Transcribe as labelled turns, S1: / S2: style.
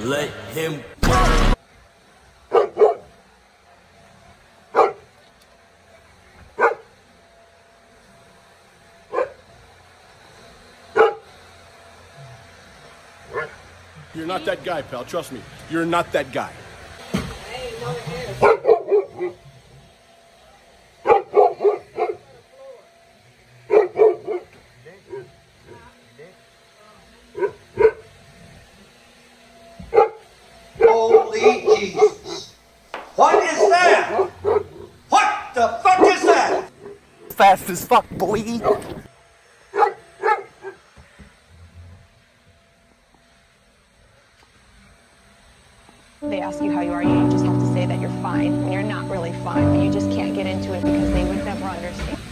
S1: Let him
S2: You're not that guy, pal. Trust me. You're not that guy.
S3: Hey, no, it is.
S4: Holy Jesus. What is that? What the fuck is that?
S5: Fast as fuck, boy.
S6: They ask you how you are, you just have to say that you're fine when you're not really fine, but you just can't get into it because they would never understand.